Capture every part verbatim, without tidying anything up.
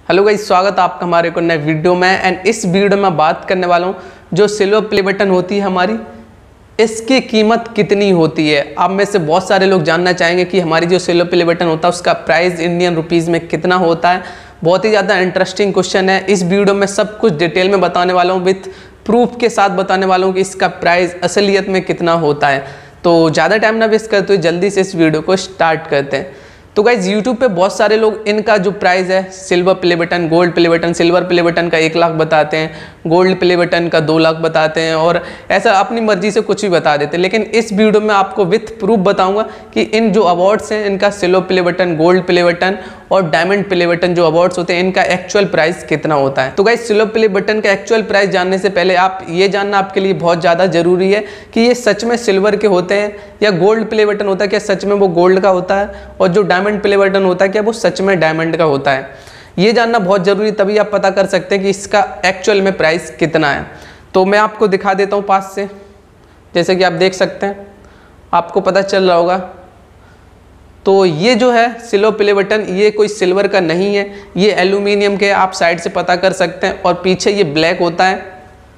Hello guys, स्वागत है आपका हमारे को नए वीडियो में। एंड इस वीडियो में बात करने वाला हूँ जो सिल्वर प्ले बटन होती है हमारी, इसकी कीमत कितनी होती है। आप में से बहुत सारे लोग जानना चाहेंगे कि हमारी जो सिल्वर प्ले बटन होता है उसका प्राइस इंडियन रुपीज़ में कितना होता है। बहुत ही ज़्यादा इंटरेस्टिंग क्वेश्चन है। इस वीडियो में सब कुछ डिटेल में बताने वाला हूँ, विथ प्रूफ के साथ बताने वाला हूँ कि इसका प्राइस असलियत में कितना होता है। तो ज़्यादा टाइम ना वेस्ट करते हुए जल्दी से इस वीडियो को स्टार्ट करते हैं। तो गाइज यूट्यूब पे बहुत सारे लोग इनका जो प्राइस है, silver play button, gold play button, silver play button का एक लाख बताते हैं, गोल्ड प्ले बटन का दो लाख बताते हैं और ऐसा अपनी मर्जी से कुछ भी बता देते हैं। लेकिन इस वीडियो में आपको विथ प्रूफ बताऊंगा कि इन जो अवार्ड्स हैं, इनका silver play button, gold play button और डायमंड प्ले बटन जो अवार्ड्स होते हैं, इनका एक्चुअल प्राइस कितना होता है। तो गाइज सिल्वर प्ले बटन का एक्चुअल प्राइस जानने से पहले आप ये जानना आपके लिए बहुत ज़्यादा जरूरी है कि ये सच में सिल्वर के होते हैं या गोल्ड प्ले बटन होता है, क्या सच में वो गोल्ड का होता है, और जो डायमंड प्ले बटन होता है क्या वो सच में डायमंड का होता है। ये जानना बहुत जरूरी, तभी आप पता कर सकते हैं कि इसका एक्चुअल में प्राइस कितना है। तो मैं आपको दिखा देता हूँ पास से, जैसे कि आप देख सकते हैं, आपको पता चल रहा होगा। तो ये जो है सिल्वर प्ले बटन, ये कोई सिल्वर का नहीं है, ये एल्यूमिनियम के, आप साइड से पता कर सकते हैं। और पीछे ये ब्लैक होता है,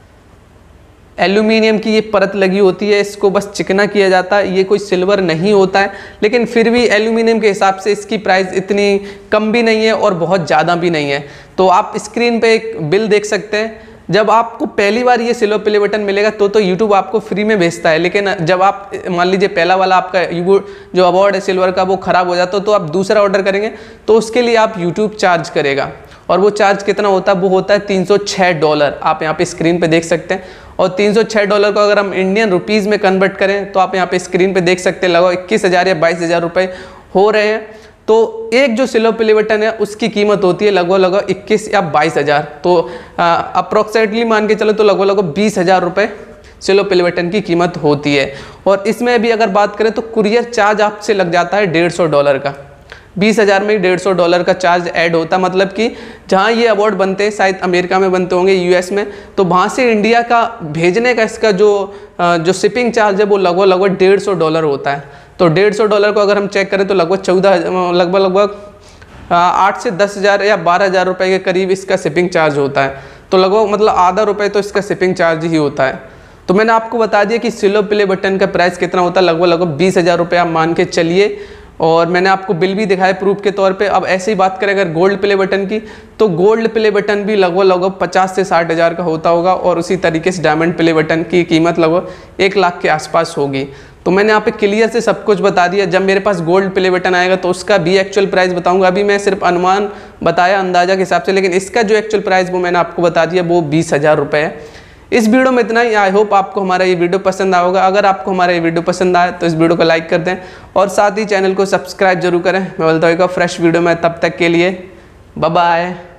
एल्यूमिनियम की ये परत लगी होती है, इसको बस चिकना किया जाता है। ये कोई सिल्वर नहीं होता है, लेकिन फिर भी एल्यूमिनियम के हिसाब से इसकी प्राइस इतनी कम भी नहीं है और बहुत ज़्यादा भी नहीं है। तो आप स्क्रीन पे एक बिल देख सकते हैं। जब आपको पहली बार ये सिल्वर प्ले बटन मिलेगा तो तो यूट्यूब आपको फ्री में भेजता है, लेकिन जब आप मान लीजिए पहला वाला आपका जो अवार्ड है सिल्वर का वो ख़राब हो जाता है, तो आप दूसरा ऑर्डर करेंगे तो उसके लिए आप यूट्यूब चार्ज करेगा। और वो चार्ज कितना होता है, वो होता है तीन सौ छः डॉलर। आप यहाँ पे स्क्रीन पे देख सकते हैं। और तीन सौ छः डॉलर को अगर हम इंडियन रुपीज़ में कन्वर्ट करें तो आप यहाँ पे स्क्रीन पे देख सकते हैं, लगभग इक्कीस हज़ार या बाईस हज़ार रुपये हो रहे हैं। तो एक जो सिल्वर प्ले बटन है उसकी कीमत होती है लगभग लगभग इक्कीस या बाईस हज़ार। तो अप्रोक्सीमेटली मान के चलो तो लगभग लगभग बीस हज़ार रुपये सिल्वर प्ले बटन की कीमत होती है। और इसमें भी अगर बात करें तो कुरियर चार्ज आपसे लग जाता है डेढ़ सौ डॉलर का। बीस हज़ार में डेढ़ सौ डॉलर का चार्ज ऐड होता है। मतलब कि जहाँ ये अवार्ड बनते हैं, शायद अमेरिका में बनते होंगे, यूएस में, तो वहाँ से इंडिया का भेजने का इसका जो जो शिपिंग चार्ज है वो लगभग लगभग डेढ़ सौ डॉलर होता है। तो डेढ़ सौ डॉलर को अगर हम चेक करें तो लगभग चौदह लगभग लगभग आठ से दस हज़ार या बारह हज़ार रुपये के करीब इसका शिपिंग चार्ज होता है। तो लगभग मतलब आधा रुपये तो इसका शिपिंग चार्ज ही होता है। तो मैंने आपको बता दिया कि सिल्वर प्ले बटन का प्राइस कितना होता है, लगभग लगभग बीस हज़ार रुपये आप मान के चलिए। और मैंने आपको बिल भी दिखाया प्रूफ के तौर पे। अब ऐसे ही बात करें अगर गोल्ड प्ले बटन की, तो गोल्ड प्ले बटन भी लगभग लगभग पचास से साठ हज़ार का होता होगा। और उसी तरीके से डायमंड प्ले बटन की कीमत लगभग एक लाख के आसपास होगी। तो मैंने यहाँ पे क्लियर से सब कुछ बता दिया। जब मेरे पास गोल्ड प्ले बटन आएगा तो उसका भी एक्चुअल प्राइस बताऊंगा। अभी मैं सिर्फ अनुमान बताया अंदाजा के हिसाब से, लेकिन इसका जो एक्चुअल प्राइस वो मैंने आपको बता दिया, वो बीस हज़ार रुपये है। इस वीडियो में इतना ही। आई होप आपको हमारा ये वीडियो पसंद आया होगा। अगर आपको हमारा ये वीडियो पसंद आए तो इस वीडियो को लाइक कर दें और साथ ही चैनल को सब्सक्राइब जरूर करें। मैं बोलता हूँ फ्रेश वीडियो में, तब तक के लिए बाय बाय।